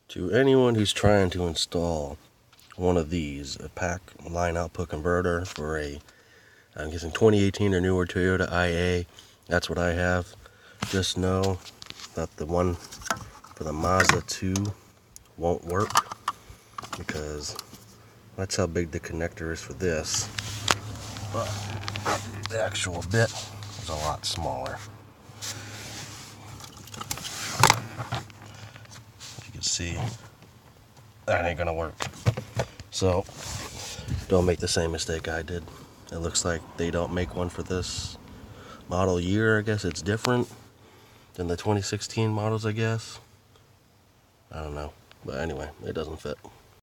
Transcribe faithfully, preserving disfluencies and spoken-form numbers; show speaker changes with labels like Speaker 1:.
Speaker 1: To anyone who's trying to install one of these, a pack line output converter for a, I'm guessing twenty eighteen or newer Toyota I A, that's what I have. Just know that the one for the Mazda two won't work, because that's how big the connector is for this, but the actual bit is a lot smaller. You can see that ain't gonna work. So don't make the same mistake I did. It looks like they don't make one for this model year. I guess it's different than the twenty sixteen models, I guess. I don't know. But anyway, it doesn't fit.